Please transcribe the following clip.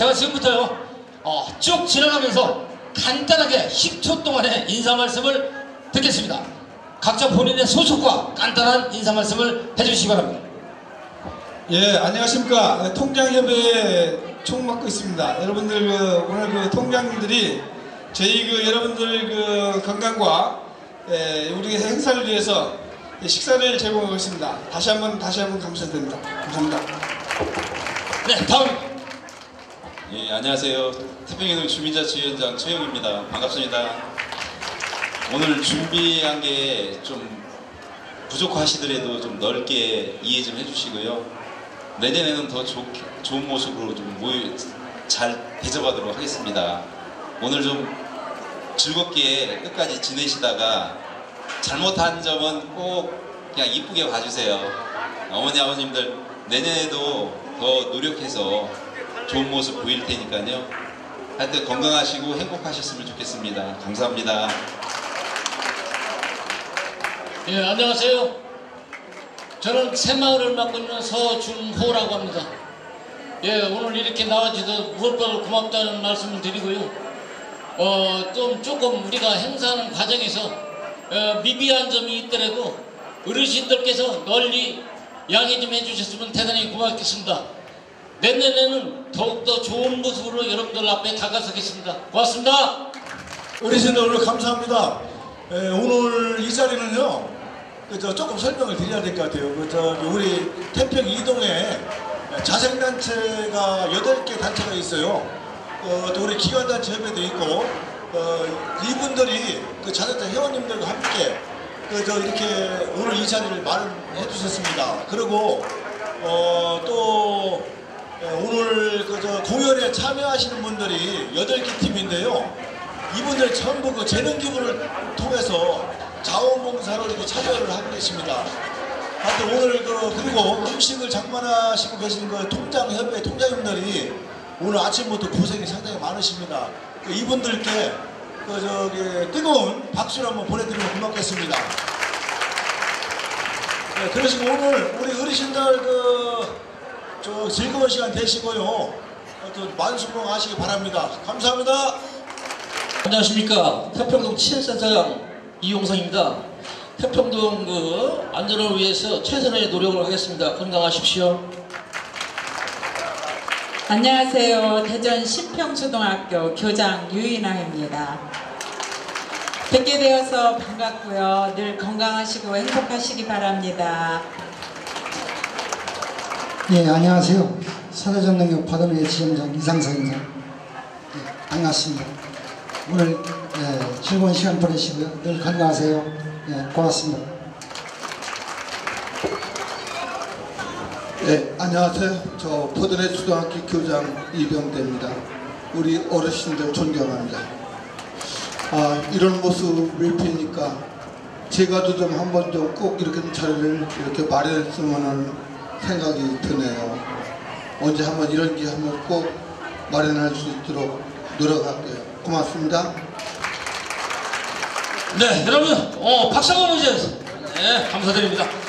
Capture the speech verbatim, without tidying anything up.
제가 지금부터요 어, 쭉 지나가면서 간단하게 십 초 동안의 인사 말씀을 듣겠습니다. 각자 본인의 소속과 간단한 인사 말씀을 해주시기 바랍니다. 예, 안녕하십니까. 통장협의회 총 맡고 있습니다. 여러분들 그 오늘 그 통장들이 저희 그 여러분들 그 건강과 예, 우리 행사를 위해서 식사를 제공하고 있습니다. 다시 한번 다시 한번 감사드립니다. 감사합니다. 네, 다음. 예, 안녕하세요. 태평양동 주민자치위원장 최영입니다. 반갑습니다. 오늘 준비한 게 좀 부족하시더라도 좀 넓게 이해 좀 해주시고요. 내년에는 더 좋, 좋은 모습으로 좀 모여 잘 대접하도록 하겠습니다. 오늘 좀 즐겁게 끝까지 지내시다가 잘못한 점은 꼭 그냥 이쁘게 봐주세요. 어머니 아버님들 내년에도 더 노력해서 좋은 모습 보일 테니까요. 하여튼 건강하시고 행복하셨으면 좋겠습니다. 감사합니다. 예, 안녕하세요. 저는 새마을을 맡고 있는 서준호라고 합니다. 예, 오늘 이렇게 나와주셔서 무엇보다 고맙다는 말씀을 드리고요. 어, 좀 조금 우리가 행사하는 과정에서 어, 미비한 점이 있더라도 어르신들께서 널리 양해 좀 해주셨으면 대단히 고맙겠습니다. 내년에는 더욱더 좋은 모습으로 여러분들 앞에 다가서겠습니다. 고맙습니다. 어르신들 오늘 감사합니다. 에, 오늘 이 자리는요, 그저 조금 설명을 드려야 될 것 같아요. 그저 우리 태평 이동에 자생단체가 여덟 개 단체가 있어요. 어, 또 우리 기관단체 협회도 있고, 어, 이분들이 그 자생단 회원님들과 함께 그저 이렇게 오늘 이 자리를 마련해 주셨습니다. 그리고 어, 또 오늘 그저 공연에 참여하시는 분들이 여덟 개 팀인데요. 이분들 전부 그 재능기부를 통해서 자원봉사로 이렇게 참여를 하고 계십니다. 하여튼 오늘 그 그리고 음식을 장만하시고 계신 그 통장협회 통장님들이 오늘 아침부터 고생이 상당히 많으십니다. 그 이분들께 그 저기 뜨거운 박수를 한번 보내드리면 고맙겠습니다. 네, 그러시고 오늘 우리 어르신들 그 저 즐거운 시간 되시고요. 또 만수무강하시기 바랍니다. 감사합니다. 안녕하십니까. 태평동 친센터장 이용성입니다. 태평동 그 안전을 위해서 최선의 노력을 하겠습니다. 건강하십시오. 안녕하세요. 대전 신평초등학교 교장 유인아입니다. 뵙게 되어서 반갑고요. 늘 건강하시고 행복하시기 바랍니다. 예, 안녕하세요. 사대전능력 받은회 지점장 이상성입니다. 예, 반갑습니다. 오늘 예, 즐거운 시간 보내시고요. 늘 건강하세요. 예, 고맙습니다. 네, 안녕하세요. 저 포드네 초등학교 교장 이병대입니다. 우리 어르신들 존경합니다. 아, 이런 모습을 뵈니까 제가도 좀 한번 좀 꼭 이렇게 자리를 이렇게 마련했으면 하는 생각이 드네요. 언제 한번 이런 기회 한번 꼭 마련할 수 있도록 노력할게요. 고맙습니다. 네, 여러분, 어, 박수 한번 주세요. 네, 감사드립니다.